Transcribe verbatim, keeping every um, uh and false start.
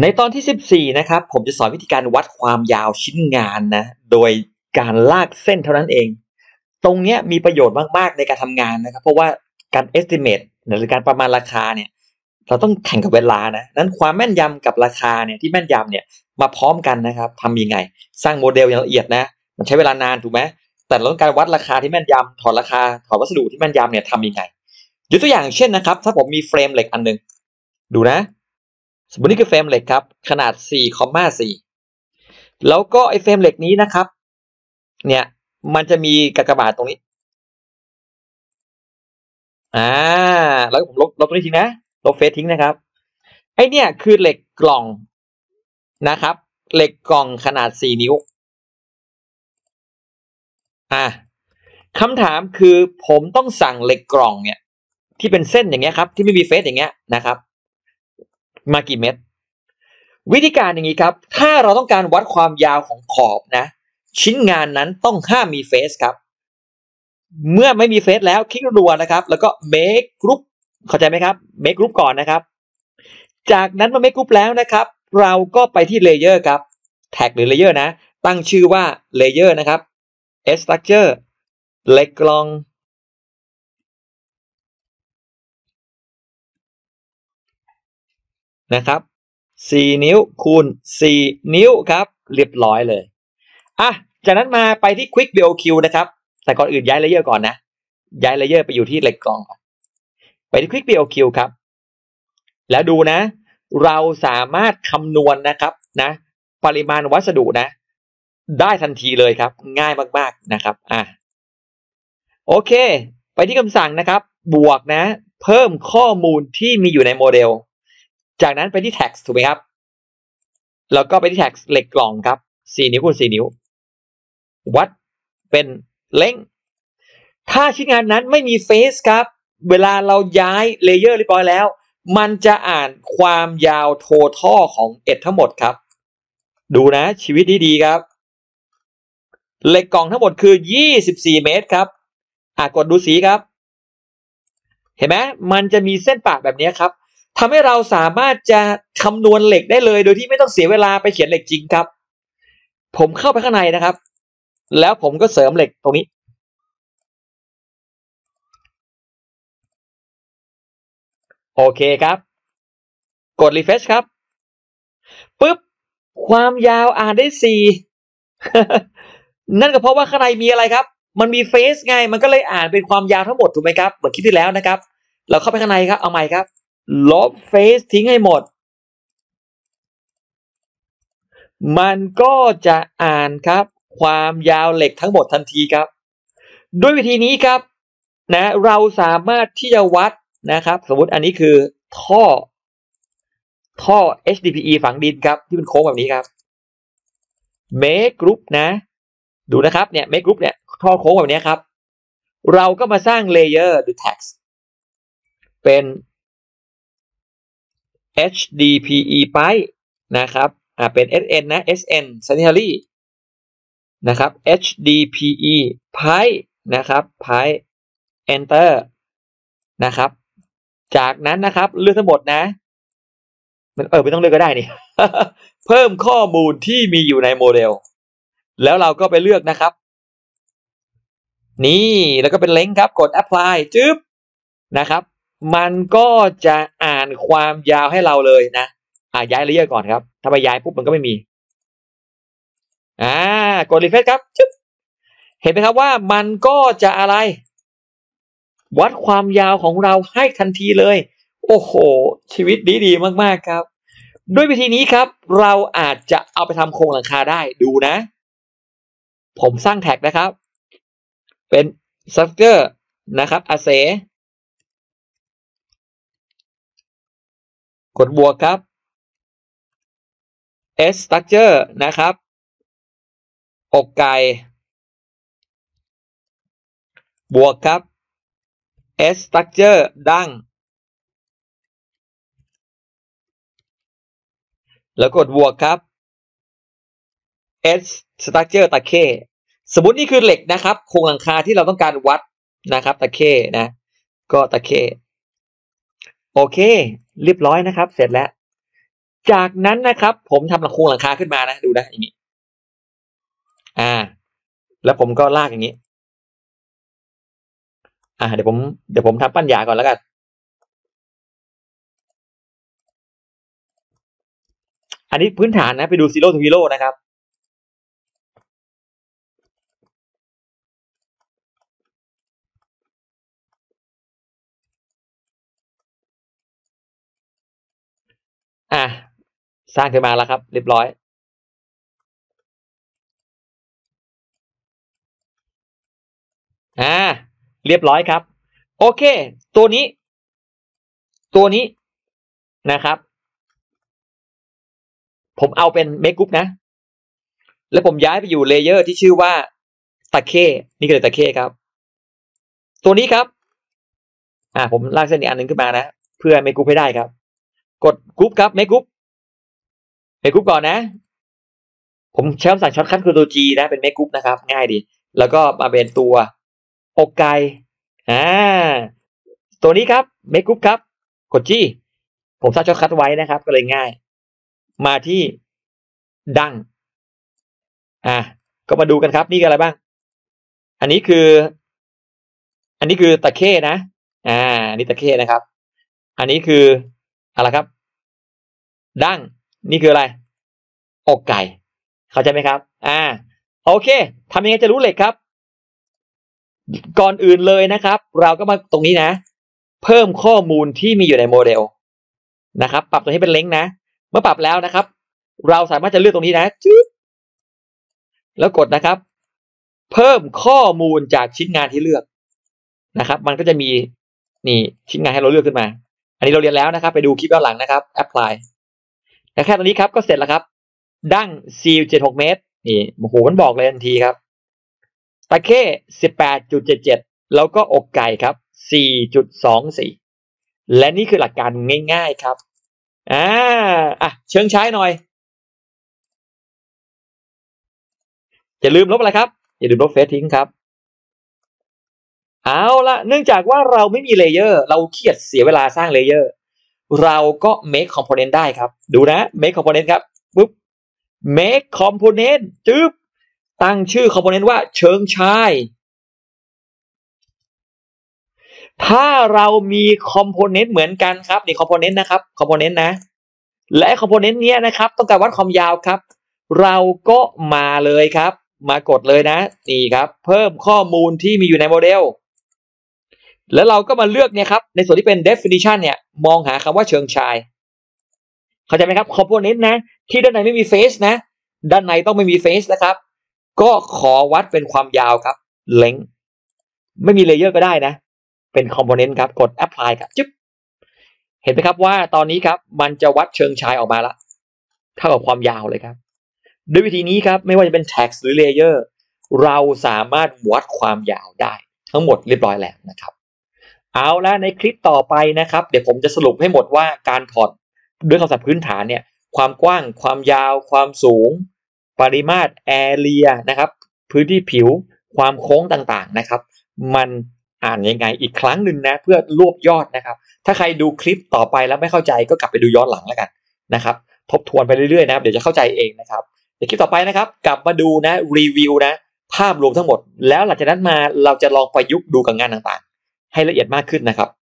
ในตอนที่สิบสี่นะครับผมจะสอนวิธีการวัดความยาวชิ้นงานนะโดยการลากเส้นเท่านั้นเองตรงนี้มีประโยชน์มากๆในการทำงานนะครับเพราะว่าการ estimate หรือการประมาณราคาเนี่ยเราต้องแข่งกับเวลานะนั้นความแม่นยำกับราคาเนี่ยที่แม่นยำเนี่ยมาพร้อมกันนะครับทำยังไงสร้างโมเดลอย่างละเอียดนะมันใช้เวลานานถูกไหมแต่เราต้องการวัดราคาที่แม่นยำถอดราคาถอดวัสดุที่แม่นยำเนี่ยทำยังไงยกตัวอย่างเช่นนะครับถ้าผมมีเฟรมเหล็กอันนึงดูนะสมมตินี่คือเฟรมเหล็กครับขนาด สี่ สี่ แล้วก็ไอ้เฟรมเหล็กนี้นะครับเนี่ยมันจะมีกากบาทตรงนี้อ่าแล้วผมลบลบตรงนี้ทิ้งนะลบเฟซทิ้งนะครับไอ้เนี่ยคือเหล็กกล่องนะครับเหล็กกล่องขนาดสี่นิ้วอ่าคำถามคือผมต้องสั่งเหล็กกล่องเนี่ยที่เป็นเส้นอย่างเงี้ยครับที่ไม่มีเฟซอย่างเงี้ยนะครับมากี่เม็ดวิธีการอย่างนี้ครับถ้าเราต้องการวัดความยาวของขอบนะชิ้นงานนั้นต้องห้ามมีเฟซครับเมื่อไม่มีเฟซแล้วคลิกรัวนะครับแล้วก็ make group เข้าใจไหมครับ make group ก่อนนะครับจากนั้นมา make group แล้วนะครับเราก็ไปที่ layer ครับ tag หรือ layer นะตั้งชื่อว่า layer นะครับ S structure เหล็กกล่องนะครับสี่นิ้วคูณสี่นิ้วครับเรียบร้อยเลยอ่ะจากนั้นมาไปที่ quick บี โอ คิว นะครับแต่ก่อนอื่นย้าย layer ก่อนนะย้าย layer ไปอยู่ที่เหล็กกล่องไปที่ quick บี โอ คิว ครับแล้วดูนะเราสามารถคำนวณนะครับนะปริมาณวัสดุนะได้ทันทีเลยครับง่ายมากๆนะครับอ่ะโอเคไปที่คำสั่งนะครับบวกนะเพิ่มข้อมูลที่มีอยู่ในโมเดลจากนั้นไปที่ text ถูกไหมครับแล้วก็ไปที่ text เหล็กกล่องครับสี่นิ้วคูณสี่นิ้ววัดเป็นเล้งถ้าชิ้นงานนั้นไม่มีเฟซครับเวลาเราย้ายเลเยอร์เรียบร้อยแล้วมันจะอ่านความยาว total ของเอ็ดทั้งหมดครับดูนะชีวิตดีๆครับเหล็กกล่องทั้งหมดคือยี่สิบสี่เมตรครับอ่ะกดดูสีครับเห็นไหมมันจะมีเส้นปากแบบนี้ครับทำให้เราสามารถจะคำนวณเหล็กได้เลยโดยที่ไม่ต้องเสียเวลาไปเขียนเหล็กจริงครับผมเข้าไปข้างในนะครับแล้วผมก็เสริมเหล็กตรงนี้โอเคครับกด refresh ครับปึ๊บความยาวอ่านได้สี่ นั่นก็เพราะว่าข้างในมีอะไรครับมันมีเฟซไงมันก็เลยอ่านเป็นความยาวทั้งหมดถูกไหมครับเหมือนคลิปที่แล้วนะครับเราเข้าไปข้างในครับเอาใหม่ครับลบเฟซทิ้งให้หมดมันก็จะอ่านครับความยาวเหล็กทั้งหมดทันทีครับด้วยวิธีนี้ครับนะเราสามารถที่จะวัดนะครับสมมติอันนี้คือท่อท่อ เอช ดี พี อี ฝังดินครับที่เป็นโค้งแบบนี้ครับ make group นะดูนะครับเนี่ย make group เนี่ยท่อโค้งแบบนี้ครับเราก็มาสร้าง layer หรือ text เป็น เอช ดี พี อี pipe นะครับอ่าเป็น เอส เอ็น นะ เอส เอ็น sanitary นะครับ เอช ดี พี อี pipe นะครับ pipe enter นะครับจากนั้นนะครับเลือกทั้งหมดนะมันเออไม่ต้องเลือกก็ได้นี่ เพิ่มข้อมูลที่มีอยู่ในโมเดลแล้วเราก็ไปเลือกนะครับนี่แล้วก็เป็นเล้งครับกด apply จึ๊บนะครับมันก็จะอ่านความยาวให้เราเลยนะอ่าย้ายเลเยอร์ก่อนครับถ้าไปย้ายปุ๊บมันก็ไม่มีอ่ากด refresh ครับจึ๊บเห็นไหมครับว่ามันก็จะอะไรวัดความยาวของเราให้ทันทีเลยโอ้โหชีวิตดีๆมากๆครับด้วยวิธีนี้ครับเราอาจจะเอาไปทำโครงหลังคาได้ดูนะผมสร้างแท็กนะครับเป็น structure นะครับอาเสกดบวกครับ S structure นะครับอกไก่บวกครับ S structure ดั้งแล้วกดบวกครับ S structure ตะเข้สมมุตินี่คือเหล็กนะครับโครงหลังคาที่เราต้องการวัดนะครับตะเข้นะก็ตะเข้โอเคเรียบร้อยนะครับเสร็จแล้วจากนั้นนะครับผมทำหลังโครงหลังคาขึ้นมานะดูนะอย่างนี้อ่าแล้วผมก็ลากอย่างนี้อ่าเดี๋ยวผมเดี๋ยวผมทำปั้นหยาก่อนแล้วกันอันนี้พื้นฐานนะไปดู Zero to Hero นะครับอ่ะสร้างขึ้นมาแล้วครับเรียบร้อยอ่าเรียบร้อยครับโอเคตัวนี้ตัวนี้นะครับผมเอาเป็นเมคกรุ๊ปนะแล้วผมย้ายไปอยู่เลเยอร์ที่ชื่อว่าตะเข้นี่คือตะเข้ครับตัวนี้ครับอ่าผมลากเส้นอีกอันหนึ่งขึ้นมานะเพื่อเมคกรุ๊ปให้ได้ครับกดกรุ๊ปครับเมคกรุ๊ปเมคกรุ๊ปก่อนนะผมใช้คำสั่งช็อตคัทคือตัว G นะเป็นเมคกรุ๊ปนะครับง่ายดีแล้วก็มาเป็นตัวอกไก่อ่าตัวนี้ครับเมคกรุ๊ปครับกด G ผมสร้างช็อตคัทไว้นะครับก็เลยง่ายมาที่ดังอ่ะก็มาดูกันครับนี่คืออะไรบ้างอันนี้คืออันนี้คือตะเข้นะอ่าอันนี้ตะเข้นะครับอันนี้คืออะไรครับดั้งนี่คืออะไรอกไก่เข้าใจไหมครับอ่าโอเคทำยังไงจะรู้เหล็กครับก่อนอื่นเลยนะครับเราก็มาตรงนี้นะเพิ่มข้อมูลที่มีอยู่ในโมเดลนะครับปรับตัวให้เป็นเล้งนะเมื่อปรับแล้วนะครับเราสามารถจะเลือกตรงนี้นะจึ๊บแล้วกดนะครับเพิ่มข้อมูลจากชิ้นงานที่เลือกนะครับมันก็จะมีนี่ชิ้นงานให้เราเลือกขึ้นมาอันนี้เราเรียนแล้วนะครับไปดูคลิปย้อนหลังนะครับ apply แต่แค่ตอนนี้ครับก็เสร็จแล้วครับดั้ง ซี เจ็ดสิบหก เมตรนี่โอ้โหมันบอกเลยทันทีครับตะเข้ สิบแปดจุดเจ็ดเจ็ด แล้วก็อกไก่ครับ สี่จุดสองสี่ และนี่คือหลักการง่ายๆครับอ่าอ่ะเชิงใช้หน่อยอย่าลืมลบอะไรครับอย่าลืมลบเฟซทิ้งครับเอาละเนื่องจากว่าเราไม่มีเลเยอร์เราเครียดเสียเวลาสร้างเลเยอร์เราก็ make component ได้ครับดูนะ make component ครับปุ๊บ make component จึ๊บตั้งชื่อ component ว่าเชิงชายถ้าเรามี component เหมือนกันครับนี่ component นะครับ component นะและ component เนี้ยนะครับต้องการวัดความยาวครับเราก็มาเลยครับมากดเลยนะนี่ครับเพิ่มข้อมูลที่มีอยู่ในโมเดลแล้วเราก็มาเลือกเนี่ยครับในส่วนที่เป็น definition เนี่ยมองหาคำว่าเชิงชายเข้าใจไหมครับ component นะที่ด้านในไม่มี face นะด้านในต้องไม่มี face นะครับก็ขอวัดเป็นความยาวครับ length ไม่มีเลเยอร์ก็ได้นะเป็น component ครับกด apply ครับจึ๊บเห็นไหมครับว่าตอนนี้ครับมันจะวัดเชิงชายออกมาละเท่ากับความยาวเลยครับด้วยวิธีนี้ครับไม่ว่าจะเป็น text หรือ layer เราสามารถวัดความยาวได้ทั้งหมดเรียบร้อยแล้วนะครับเอาละในคลิปต่อไปนะครับเดี๋ยวผมจะสรุปให้หมดว่าการถอดด้วยคำศัพท์พื้นฐานเนี่ยความกว้างความยาวความสูงปริมาตร area นะครับพื้นที่ผิวความโค้งต่างๆนะครับมันอ่านยังไงอีกครั้งหนึ่งนะเพื่อรวบยอดนะครับถ้าใครดูคลิปต่อไปแล้วไม่เข้าใจก็กลับไปดูย้อนหลังแล้วกันนะครับทบทวนไปเรื่อยๆนะครับเดี๋ยวจะเข้าใจเองนะครับในคลิปต่อไปนะครับกลับมาดูนะรีวิวนะภาพรวมทั้งหมดแล้วหลังจากนั้นมาเราจะลองประยุกต์ดูกับงานต่างๆให้ละเอียดมากขึ้นนะครับ